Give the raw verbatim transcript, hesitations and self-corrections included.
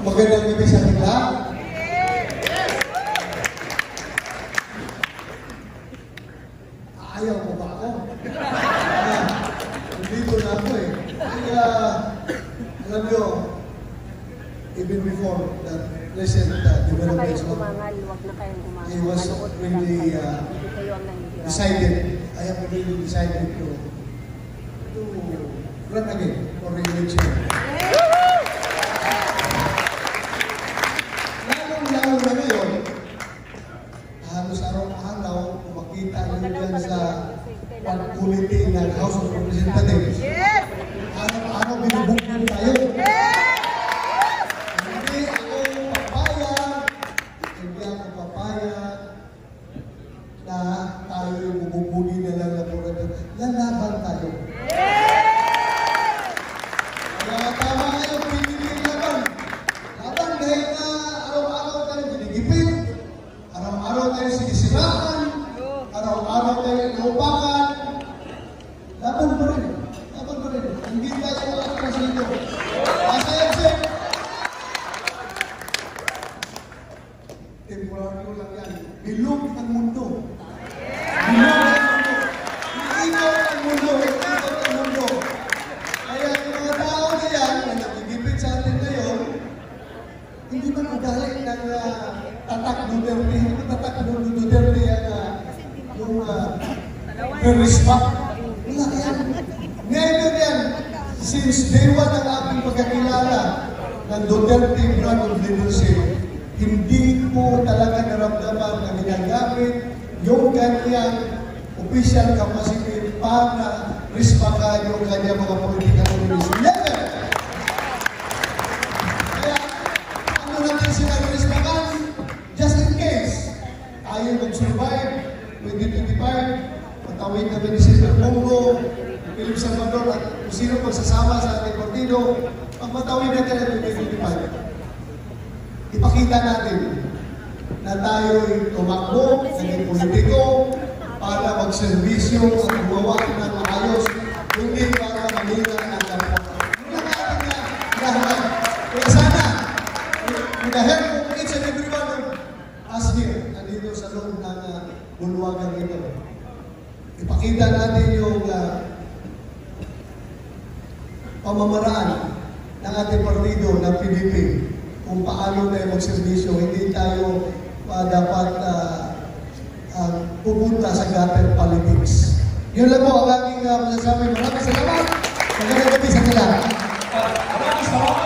Magandang gabi sa kanila. Ayaw mo ba ako? Ah, nandito na ako eh. Kaya, alam nyo, even before that recent uh, development, I was really uh, decided, I have really decided to, to run again for re-election. Lalong-lalong na ngayon, halos araw-araw, makita nyo dyan sa pag-committee ng House of Representatives. Araw-araw, binubuksan tayo. Hindi ako papayag, hindi ako papayag na tayo yung bububugi na lang na pura. Lalaban tayo. Kaya tama kayo, pinigil laban. Laban dahil na araw-araw tayo binigipin, araw-araw tayo sinisiraan, araw-araw tayo inupakan. Laban pa rin. Laban pa rin. Hindi tayo atras dito. Masaya siya. Temporary lang yan. Bilog ang mundo. Bilog ang mundo. Iikot ang mundo. Iikot ang mundo. Kaya yung mga tao na yan, na nagigipit sa atin ngayon, hindi man magaling ng uh, tatak Duterte. Hindi tatak Duterte yan uh, yung uh, respect. Wala yan. Never yan. Since day one ng aking pagkakilala ng Duterte brand of leadership, hindi ko talaga naramdaman na ginagamit yung kanyang official capacity para respakan yung kanyang mga political leadership. Never! Kaya, ano natin sila respakan? Just in case, tayo mag-survive twenty twenty-five, patawid na ni Senator Bongo, Philip Salvador, at kung sino magsasama sa ating partido, pag matawid natin ang twenty twenty-five, ipakita natin na tayo'y tumakbo, naging politiko, para magservisyo at gumawa ng maayos, hindi para malina ang kapwa. Yun ang ating lahat. Kaya sana, with the help of each and every one of us here, nandito sa loob ng uh, bulwagan ito, ipakita natin yung uh, pamamaraan ng ating partido, ng P D P, kung paano tayo magservisyo. Hindi tayo uh, dapat uh, uh, pupunta sa gutter politics. Yun lang po ang aking uh, masasabi. Maraming salamat. Magandang gabi sa kanila.